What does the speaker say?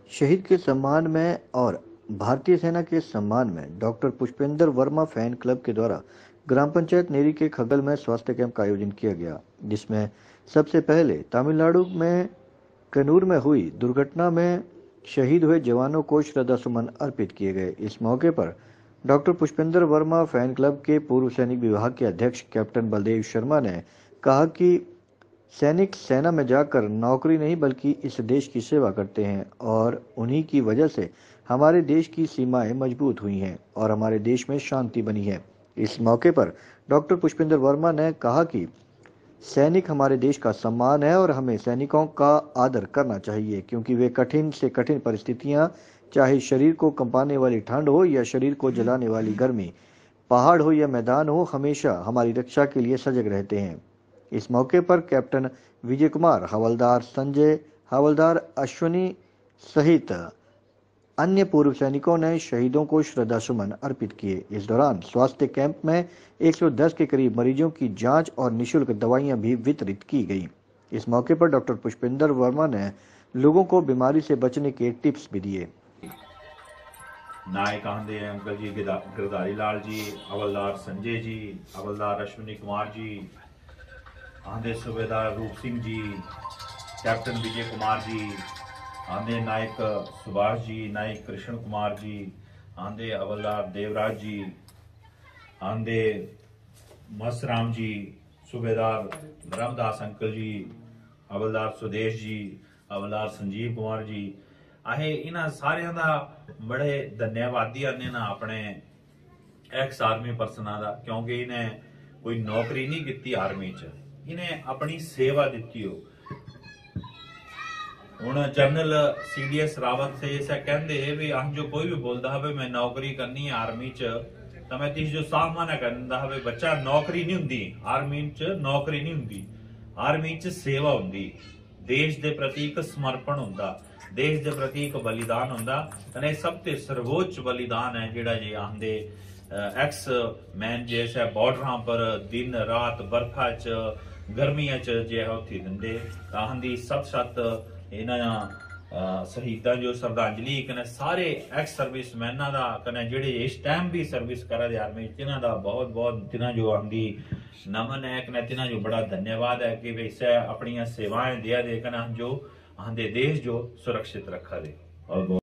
शहीद के सम्मान में और भारतीय सेना के सम्मान में doctor Pushpendra Verma fan club के द्वारा ग्राम पंचायत नेरी के खगल में स्वास्थ्य कैंप का आयोजन किया गया, जिसमें सबसे पहले तमिलनाडु में कन्नूर में हुई दुर्घटना में शहीद हुए जवानों को श्रद्धा सुमन अर्पित किए गए। इस मौके पर doctor Pushpendra Verma fan club के पूर्व सैनिक विभाग के अध्यक्ष कैप्टन बलदेव शर्मा ने कहा कि सैनिक सेना में जाकर नौकरी नहीं बल्कि इस देश की सेवा करते हैं और उन्हीं की वजह से हमारे देश की सीमाएं मजबूत हुई हैं और हमारे देश में शांति बनी है। इस मौके पर डॉक्टर पुष्पेंद्र वर्मा ने कहा कि सैनिक हमारे देश का सम्मान है और हमें सैनिकों का आदर करना चाहिए, क्योंकि वे कठिन से कठिन परिस्थितियां, चाहे शरीर को कंपाने वाली ठंड हो या शरीर को जलाने वाली गर्मी, पहाड़ हो या मैदान हो, हमेशा हमारी रक्षा के लिए सजग रहते हैं। इस मौके पर कैप्टन विजय कुमार, हवलदार संजय, हवलदार अश्विनी सहित अन्य पूर्व सैनिकों ने शहीदों को श्रद्धा सुमन अर्पित किए। इस दौरान स्वास्थ्य कैंप में 110 के करीब मरीजों की जांच और निःशुल्क दवाइयां भी वितरित की गई। इस मौके पर डॉक्टर पुष्पेंद्र वर्मा ने लोगों को बीमारी से बचने के टिप्स भी दिए। नायक आंदे अंकल जी, गिरधारी लाल जी, हवलदार संजय जी, हवलदार अश्विनी कुमार जी, आंदे सूबेदार रूप सिंह जी, कैप्टन विजय कुमार जी, आंदे नायक सुभाष जी, नायक कृष्ण कुमार जी, आंदे हवलदार देवराज जी, आंदे मसराम जी, सूबेदार ब्रह्मदास अंकल जी, हवलदार सुदेश जी, हवलदार संजीव कुमार जी, आहे इन्हां सारियां दा बड़े धन्यवादी आने ना अपने एक्स आर्मी पर्सना दा, क्योंकि इन्हें कोई नौकरी नहीं की आर्मी च, इन्हें अपनी सेवा दी हो। हुण जनरल CDS रावत से ऐसा कहते हैं भी अं जो कोई भी बोलता है मैं नौकरी करनी है आर्मी च, तो मैं तीस जो सामना कहता है बच्चा नौकरी नहीं हुंदी आर्मी च, नौकरी नहीं हुंदी आर्मी च, सेवा हुंदी, देश दे प्रति एक समर्पण हुंदा, देश दे प्रति एक बलिदान हुंदा, कने सब ते सर्वोच्च बलिदान है जेड़ा जे आंदे एक्स मैन जैसा बॉर्डर पर दिन रात बरखा च गर्मियां च जे उत्थे दिंदे, आंदी सत इन्हां शहीदां जो श्रद्धांजलि कने सारे एक्स सर्विसमैनां दा कने जेड़े इस टाइम भी सर्विस करा दे आर्मी तिन्हां दा बहुत बहुत तिन्हां जो आंदी नमन है, कने तिन्हां जो बड़ा धन्यवाद है कि वैसे अपनी सेवाएं दिया दे कने जो आंदे देश जो सुरक्षित रखा दे। और